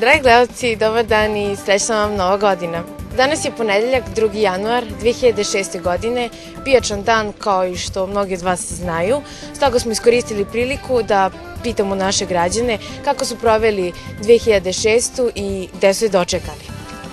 Dragi gledalci, dobar dan i srećna vam Nova godina. Danas je ponedeljak, 2. januar 2006. godine, pijačan dan kao i što mnogi od vas znaju. Stoga smo iskoristili priliku da pitamo naše građane kako su proveli 2006. i gde su je dočekali.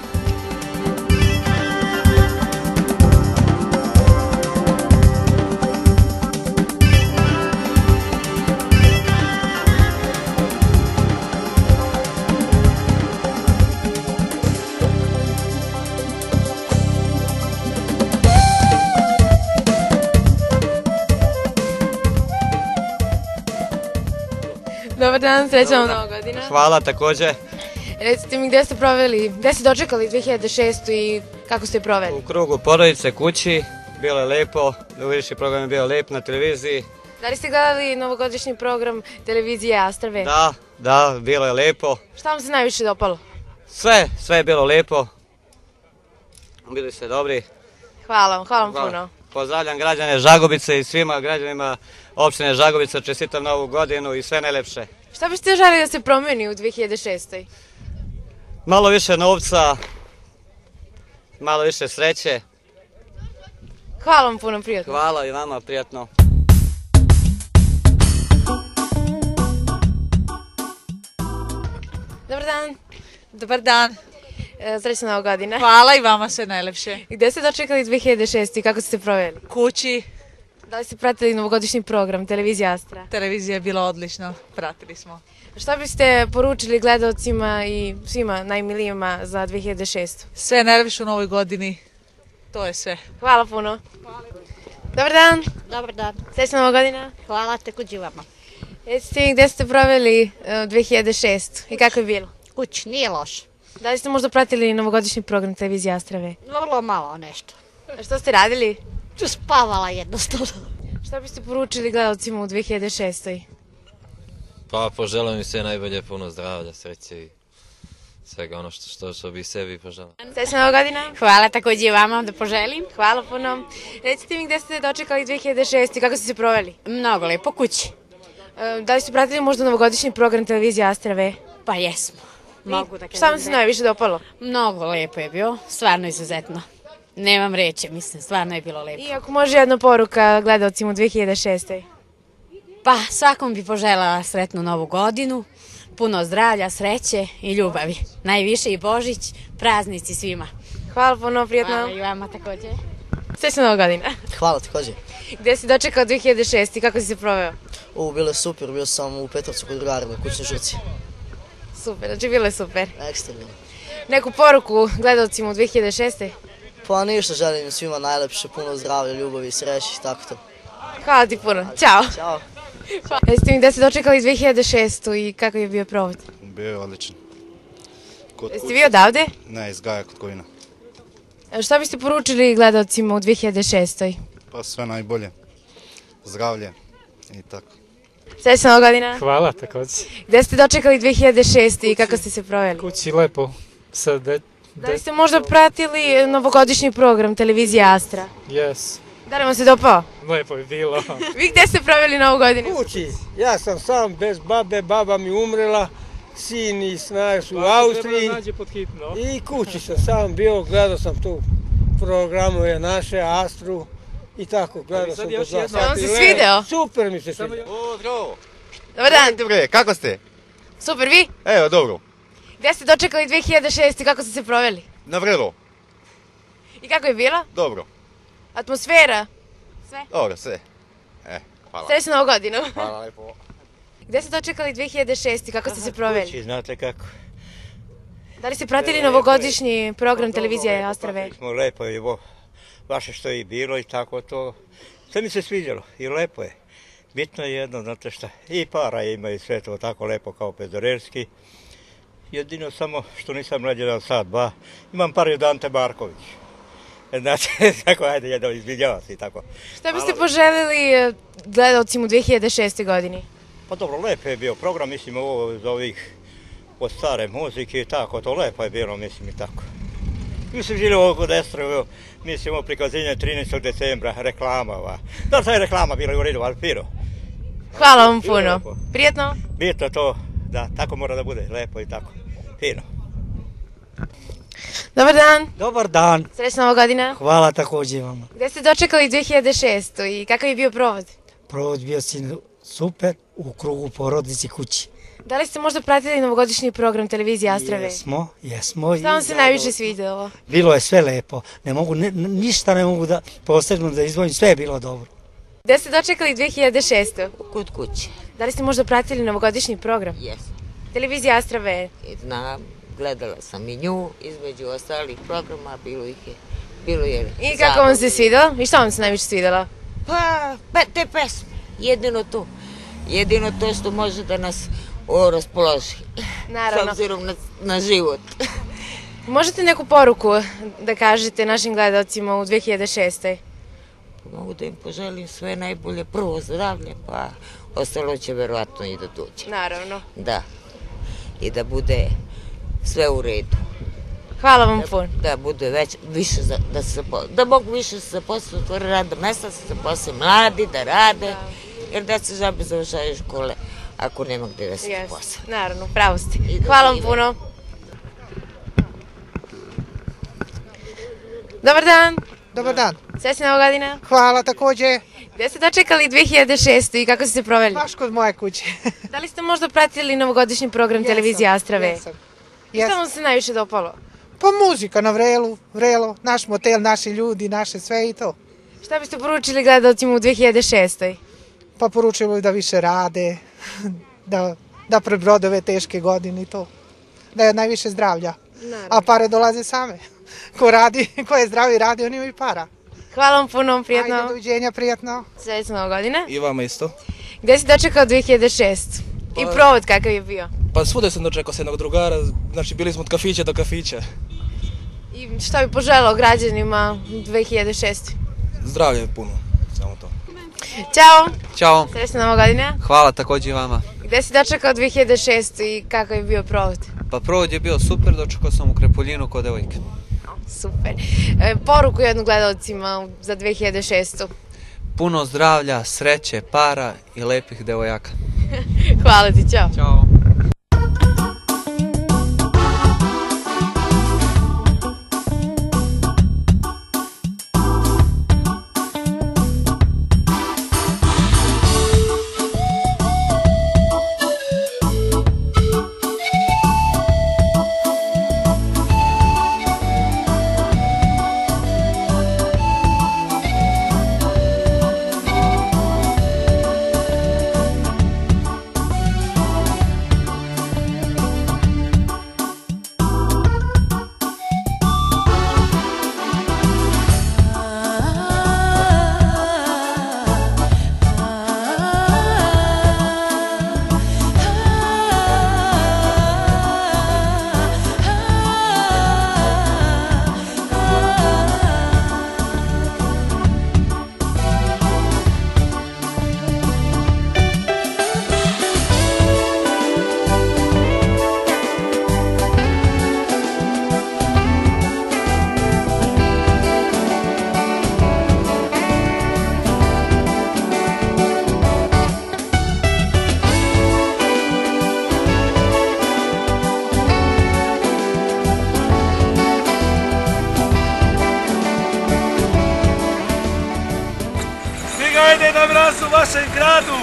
Dobar dan, srećna vam Nova godina. Hvala, takođe. Recite mi gde ste proveli, gde ste dočekali 2006. i kako ste je proveli? U krugu porodice, kući, bilo je lepo, dugogodišnji program je bio lep na televiziji. Da li ste gledali novogodišnji program televizije Astrave? Da, bilo je lepo. Šta vam se najviše dopalo? Sve je bilo lepo. Bili ste dobri. Hvala vam puno. Pozdravljam građane Žagubice i svima građanima opštine Žagubica, čestitam Novu godinu i sve najlepše. Šta biste želeli da se promeni u 2006. Malo više novca, malo više sreće. Hvala vam puno, prijatno. Hvala i vama, prijatno. Dobar dan. Dobar dan. Srećna Nova godina. Hvala i vama sve najlepše. Gde ste dočekali 2006. i kako ste se proveli? Kući. Da li ste pratili novogodišnji program televizije Astra? Televizija je bila odlična, pratili smo. Šta biste poručili gledalcima i svima najmilijima za 2006. Sve najlepše u novoj godini, to je sve. Hvala puno. Dobar dan. Dobar dan. Srećna Nova godina. Hvala, takođe vama. Recite mi gde ste proveli 2006. i kako je bilo? Kući, nije loše. Da li ste možda pratili novogodišnji program televizije Astrave? Vrlo malo nešto. A što ste radili? Tu spavala jednostavno. Šta biste poručili gledalcima u 2006. Pa poželim im sve najbolje, puno zdravlja, sreće i svega ono što bi sebi poželim. Srećna Nova godina. Hvala, takođe vama da poželim. Hvala puno. Recite mi gde ste dočekali 2006. i kako ste se proveli? Mnogo lepo, kući. Da li ste pratili možda novogodišnji program televizije Astrave? Pa jesmo. Mogu da kažem. Šta vam se najviše dopalo? Mnogo lepo je bio, stvarno izuzetno. Nemam reći, mislim, stvarno je bilo lepo. I ako može jedna poruka gledalcima u 2006. Pa svakom bi poželjela sretnu Novu godinu, puno zdravlja, sreće i ljubavi. Najviše i Božić, praznici svima. Hvala puno, prijatno. Hvala i vama takođe. Srećna Nova godina. Hvala takođe. Gde si dočekao 2006. i kako si se proveo? Bilo je super, bio sam u Petrovcu kod drugarima, kućnoj žurci. Super, znači bilo je super. Ekstremno. Neku poruku gledalcima u 2006. Pa ništa, želim svima najlepše, puno zdravlja, ljubavi, sreće i tako to. Hvala ti puno. Ćao. Ćao. Jeste mi gde ste dočekali 2006. i kako je bio provod? Bio je odličan. Jeste vi odavde? Ne, iz Gaja kod Kovina. Šta biste poručili gledalcima u 2006. Pa sve najbolje. Zdravlje i tako. Srećna Nova godina. Hvala, takođe. Gde ste dočekali 2006. i kako ste se proveli? Kući lepo. Da li ste možda pratili novogodišnji program televizije Astra? Yes. Da li vam se dopao? Lepo je bilo. Vi gde ste proveli Novu godinu? Kući. Ja sam sam bez babe, baba mi umrela, sin i snaga su u Austriji. I kući sam sam bio, gledao sam tu programove naše, Astru i tako, gledao sam kod vas. Vam se svideo? Super mi se svideo. O, zdravo. Dobar dan. Dobre, kako ste? Super, vi? Evo, dobro. Gde ste dočekali 2006. i kako ste se proveli? Na vrelo. I kako je bilo? Dobro. Atmosfera? Sve? Dobro, sve. Hvala. Srećna Novu godinu. Hvala lepo. Gde ste dočekali 2006. i kako ste se proveli? Kući, znate kako. Da li ste pratili novogodišnji program televizije Astrave? Smo lepo je, vaše što je bilo i tako to. Sve mi se sviđalo i lepo je. Bitno je jedno, znate šta, i para imaju sve to tako lepo kao Pezorelski. Jedino samo što nisam mlađe sad, ba, imam par od Ante Marković. Znači, tako, ajde, jedno izvinjavam se i tako. Šta biste poželjeli gledalcima u 2006. godini? Pa dobro, lepo je bio program, mislim, ovo za ovih od stare muzike i tako, to lepo je bilo, mislim, i tako. Mislim, živio ovo kod Estre, mislim, ovo prikazivanje 13. decembra, reklama, da li je reklama bila u redu, ali piro. Hvala vam puno. Prijetno? Bitno to, da, tako mora da bude, lepo i tako. Fino. Dobar dan, Dobar dan, srećna nova godina. hvala također vama. Gde ste dočekali 2006. i kakav je bio provod? Provod bio si super u krugu porodici kući. Da li ste možda pratili novogodišnji program televizije Astrave? Jesmo. Šta vam se najviše svidjelo? Bilo je sve lepo, ništa ne mogu da posebno da izdvojim, sve je bilo dobro. Gde ste dočekali 2006. Kod kuće. Da li ste možda pratili novogodišnji program? Jesam. Televizija Astrave. Znam, gledala sam i nju, između ostalih programa, bilo je I kako vam se svidjelo? I šta vam se najviše svidjelo? Pa, te pesme, jedino to što može da nas raspoloži, Naravno. s obzirom na život. Možete neku poruku da kažete našim gledalcima u 2006. Mogu da im poželim sve najbolje, prvo zdravlje, pa ostalo će verovatno i da dođe. Naravno. Da, i da bude sve u redu. Hvala vam puno. Da bude više, da mogu više se zaposliti, otvore radna mesta, se zaposle mladi, da rade, jer deca žabe završaju škole ako nema gde da se zaposle. Naravno, pravo ste. Hvala vam puno. Dobar dan. Dobar dan. Srećna nova godina. Hvala također. Gde ste dočekali 2006. i kako ste se proveli? Baš kod moje kuće. Da li ste možda pratili novogodišnji program televizije Astrave? Jesam. I šta vam se najviše dopalo? Pa muzika na vrelo, naš motel, naši ljudi, naše sve i to. Šta biste poručili gledalcima u 2006. Pa poručujem da više rade, da prebrode ove teške godine i to. Da je najviše zdravlja. A pare dolaze same. Ko je zdrav i radi, on ima i para. Hvala vam puno, prijatno. Ajde, doviđenja, prijatno. Srećna nova godina. I vama isto. Gde si dočekao 2006? I provod kakav je bio? Pa svuda sam dočekao s jednog drugara, znači bili smo od kafića do kafića. I šta bi poželao građanima 2006? Zdravlje puno, samo to. Ćao. Ćao. Srećna nova godina. Hvala također i vama. Gde si dočekao 2006 i kakav je bio provod? Pa provod je bio super, dočekao sam u Krepoljinu kod devojke. Super. Poruku jednu gledalcima za 2006. Puno zdravlja, sreće, para i lepih devojaka. Hvala ti, ćao. Ćao. Ajde na mraz u vašem gradu!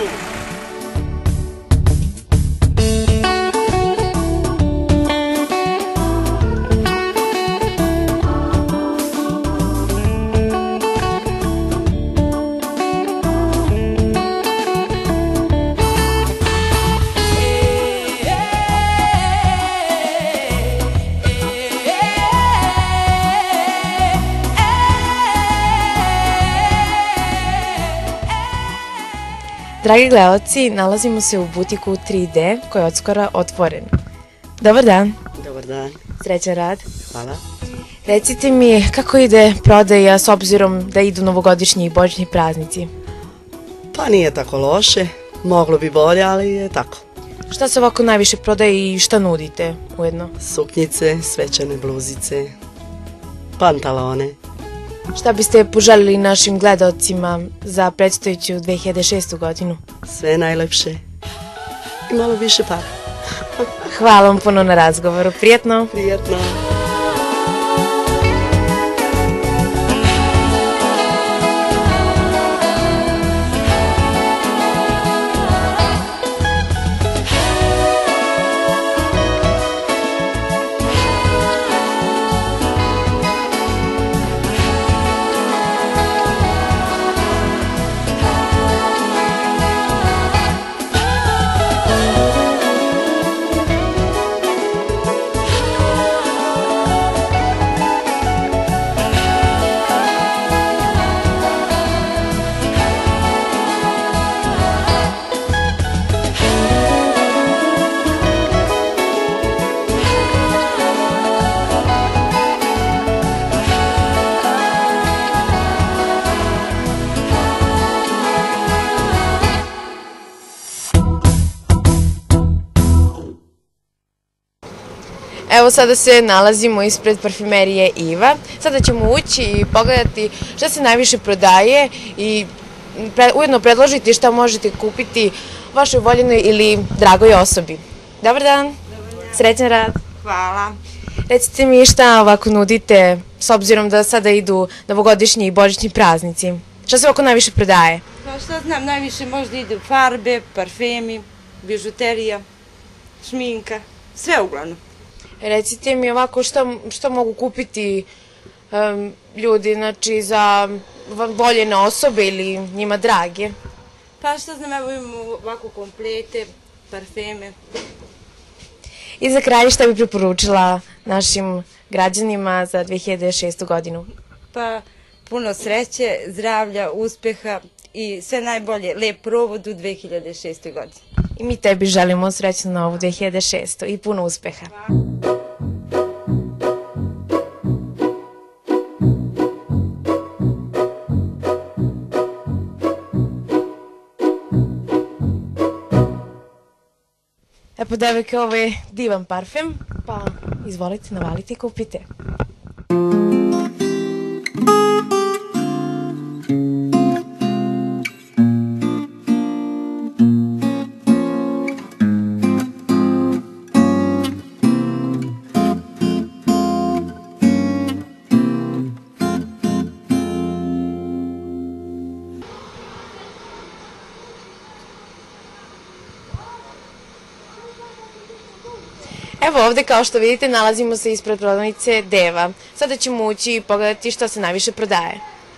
Dragi gledalci, nalazimo se u butiku 3D koji je odskora otvoren. Dobar dan. Dobar dan. Srećan rad. Hvala. Recite mi kako ide prodaja s obzirom da idu novogodišnji i božićni praznici? Pa nije tako loše, moglo bi bolje, ali je tako. Šta se ovako najviše prodaje i šta nudite ujedno? Suknjice, svečane bluzice, pantalone. Šta biste poželili našim gledalcima za predstojeću 2006. godinu? Sve najlepše i malo više para. Hvala vam puno na razgovoru. Prijetno. Prijetno. Evo sada se nalazimo ispred parfumerije Iva. Sada ćemo ući i pogledati šta se najviše prodaje i ujedno predložiti šta možete kupiti vašoj voljenoj ili dragoj osobi. Dobar dan. Srećan rad. Hvala. Recite mi šta ovako nudite s obzirom da sada idu novogodišnji i božićni praznici. Šta se ovako najviše prodaje? Pa šta znam, najviše možda idu farbe, parfemi, bižuterija, šminka, sve uglavnom. Recite mi ovako što mogu kupiti ljudi, znači za voljene osobe ili njima drage? Pa šta znam, evo imamo ovako komplete, parfeme. I za kraj šta bi preporučila našim građanima za 2006. godinu? Pa puno sreće, zdravlja, uspeha i sve najbolje, lep provod u 2006. godini. I mi tebi želimo srećnu novu 2006. i puno uspeha. Epo devojke, ovo je divan parfem, pa izvolite, navalite i kupite. Evo ovde, kao što vidite, nalazimo se ispred prodavnice Deva. Sada ćemo ući i pogledati što se najviše prodaje.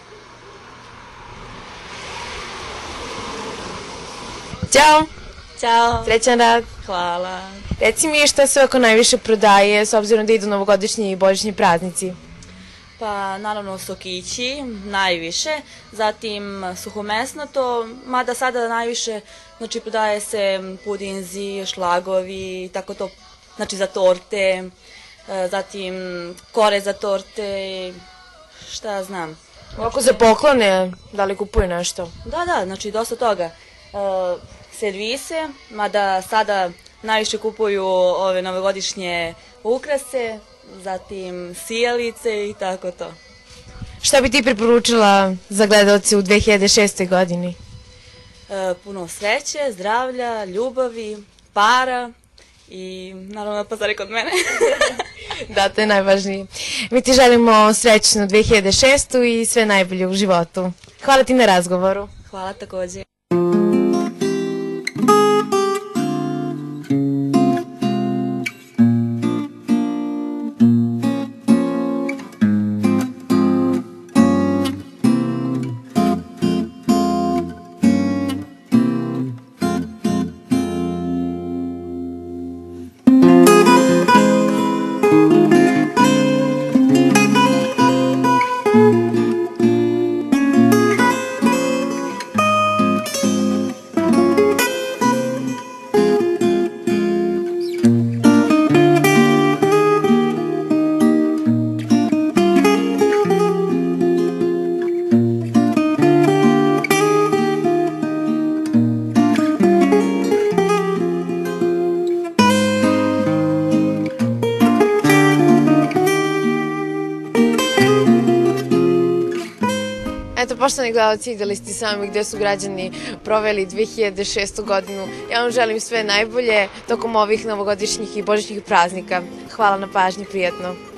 Ćao! Ćao! Srećan rad! Hvala! Reci mi šta se ovako najviše prodaje, s obzirom da idu novogodišnji i božićni praznici? Pa naravno sokići, najviše, zatim suhomesnato, mada sada najviše, znači prodaje se pudinzi, šlagovi, tako to, znači za torte, zatim kore za torte, šta ja znam. Ovako za poklone, da li kupuju nešto? Da, znači dosta toga. Servise, mada sada najviše kupuju ove novogodišnje ukrase, zatim sijalice i tako to. Šta bi ti preporučila za gledalce u 2006. godini? Puno sreće, zdravlja, ljubavi, para i naravno pazari kod mene. Da, to je najvažnije. Mi ti želimo srećnu 2006. i sve najbolje u životu. Hvala ti na razgovoru. Hvala također. Poštovani gledalci, videli ste sami gde su građani proveli 2006. godinu. Ja vam želim sve najbolje tokom ovih novogodišnjih i božićnih praznika. Hvala na pažnji, prijatno.